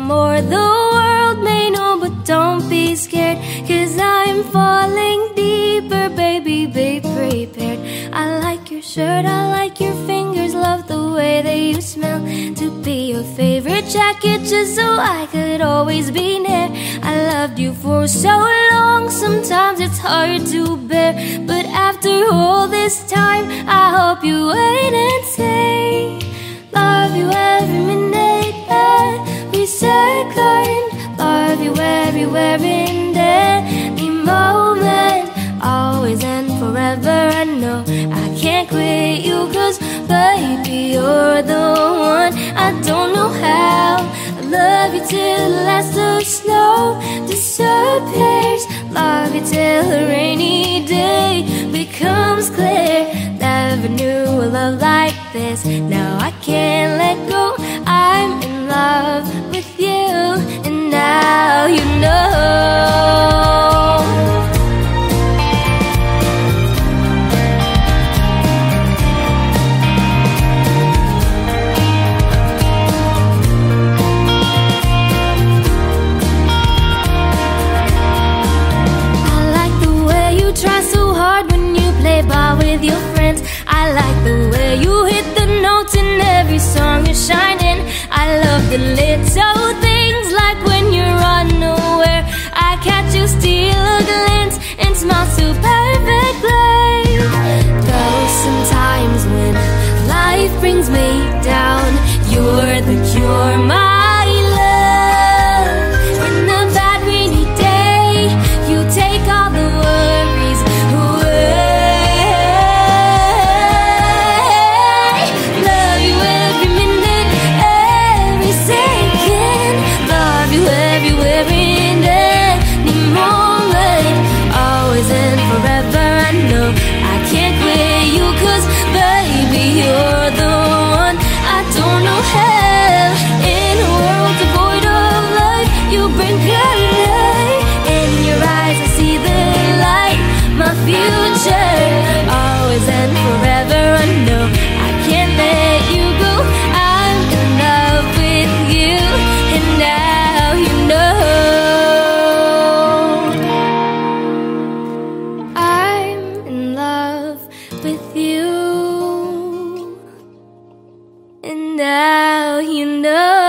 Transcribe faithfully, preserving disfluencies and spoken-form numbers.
more the world may know, but don't be scared, 'cause I'm falling deeper, baby, be prepared. I like your shirt, I like your fingers, love the way that you smell. To be your favorite jacket just so I could always be near. I loved you for so long, sometimes it's hard to bear, but after all this time, I hope you wait and say, love you every minute, every second. Love you everywhere in any moment, always and forever. I know I can't quit you, 'cause baby, you're the one. I don't know how I love you till the last of snow disappears. Love you till a rainy day becomes clear. Never knew a love like this, now I can't let go. I'm in love with you, and now you know. With your friends, I like the way you hit the notes in every song you're shining. I love the little things, like when you're unaware, I catch you steal a glance and smile so perfectly. Though sometimes when life brings me down, you're the cure, my love. In the bad rainy day, you take all the worries away. You're the one. I don't know how. In a world devoid of light, you bring color. In your eyes I see the light. My future, always and forever. I know I can't let you go. I'm in love with you, and now you know. I'm in love with you, and now you know.